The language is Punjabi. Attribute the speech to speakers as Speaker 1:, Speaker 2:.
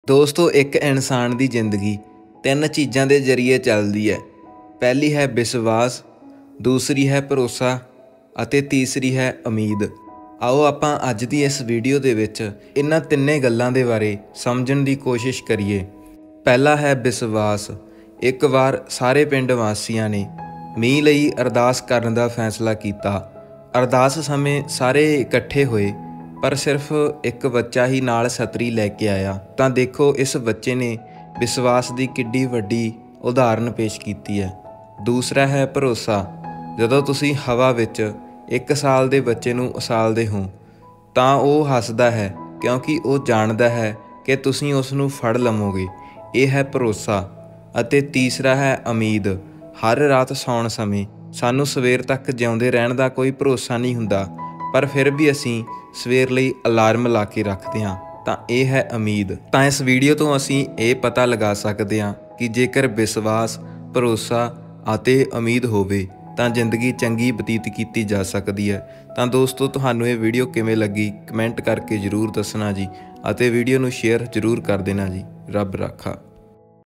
Speaker 1: ਦੋਸਤੋ ਇੱਕ ਇਨਸਾਨ ਦੀ ਜ਼ਿੰਦਗੀ ਤਿੰਨ ਚੀਜ਼ਾਂ ਦੇ ਜ਼ਰੀਏ ਚੱਲਦੀ ਹੈ। ਪਹਿਲੀ ਹੈ ਵਿਸ਼ਵਾਸ, ਦੂਸਰੀ ਹੈ ਭਰੋਸਾ ਅਤੇ ਤੀਸਰੀ ਹੈ ਉਮੀਦ। ਆਓ ਆਪਾਂ ਅੱਜ ਦੀ ਇਸ ਵੀਡੀਓ ਦੇ ਵਿੱਚ ਇਹਨਾਂ ਤਿੰਨੇ ਗੱਲਾਂ ਦੇ ਬਾਰੇ ਸਮਝਣ ਦੀ ਕੋਸ਼ਿਸ਼ ਕਰੀਏ। ਪਹਿਲਾ ਹੈ ਵਿਸ਼ਵਾਸ। ਇੱਕ ਵਾਰ ਸਾਰੇ ਪਿੰਡ ਵਾਸੀਆਂ ਨੇ ਮੀਂਹ ਲਈ ਅਰਦਾਸ ਕਰਨ ਦਾ ਫੈਸਲਾ ਕੀਤਾ। ਅਰਦਾਸ ਸਮੇਂ ਸਾਰੇ ਇਕੱਠੇ ਹੋਏ, ਪਰ ਸਿਰਫ ਇੱਕ ਬੱਚਾ ਹੀ ਨਾਲ ਛਤਰੀ ਲੈ ਕੇ ਆਇਆ। ਤਾਂ ਦੇਖੋ ਇਸ ਬੱਚੇ ਨੇ ਵਿਸ਼ਵਾਸ ਦੀ ਕਿੱਡੀ ਵੱਡੀ ਉਦਾਹਰਨ ਪੇਸ਼ ਕੀਤੀ ਹੈ। ਦੂਸਰਾ ਹੈ ਭਰੋਸਾ। ਜਦੋਂ ਤੁਸੀਂ ਹਵਾ ਵਿੱਚ 1 ਸਾਲ ਦੇ ਬੱਚੇ ਨੂੰ ਉਛਾਲਦੇ ਹੋ ਤਾਂ ਉਹ ਹੱਸਦਾ ਹੈ, ਕਿਉਂਕਿ ਉਹ ਜਾਣਦਾ ਹੈ ਕਿ ਤੁਸੀਂ ਉਸ ਨੂੰ ਫੜ ਲਵੋਗੇ। ਇਹ ਹੈ ਭਰੋਸਾ। ਅਤੇ ਤੀਸਰਾ ਹੈ ਉਮੀਦ। ਹਰ ਰਾਤ ਸੌਣ ਸਮੇਂ ਸਾਨੂੰ ਸਵੇਰ ਤੱਕ ਜਿਉਂਦੇ ਰਹਿਣ ਦਾ ਕੋਈ ਭਰੋਸਾ ਨਹੀਂ ਹੁੰਦਾ, ਪਰ ਫਿਰ ਵੀ ਅਸੀਂ ਸਵੇਰ ਲਈ ਅਲਾਰਮ ਲਾ ਕੇ ਰੱਖਦੇ ਹਾਂ। ਤਾਂ ਇਹ ਹੈ ਉਮੀਦ। ਤਾਂ ਇਸ ਵੀਡੀਓ ਤੋਂ ਅਸੀਂ ਇਹ ਪਤਾ ਲਗਾ ਸਕਦੇ ਹਾਂ ਕਿ ਜੇਕਰ ਵਿਸ਼ਵਾਸ, ਭਰੋਸਾ ਅਤੇ ਉਮੀਦ ਹੋਵੇ ਤਾਂ ਜ਼ਿੰਦਗੀ ਚੰਗੀ ਬਤੀਤ ਕੀਤੀ ਜਾ ਸਕਦੀ ਹੈ। ਤਾਂ ਦੋਸਤੋ, ਤੁਹਾਨੂੰ ਇਹ ਵੀਡੀਓ ਕਿਵੇਂ ਲੱਗੀ ਕਮੈਂਟ ਕਰਕੇ ਜ਼ਰੂਰ ਦੱਸਣਾ ਜੀ, ਅਤੇ ਵੀਡੀਓ ਨੂੰ ਸ਼ੇਅਰ ਜ਼ਰੂਰ ਕਰ ਦੇਣਾ ਜੀ। ਰੱਬ ਰਾਖਾ।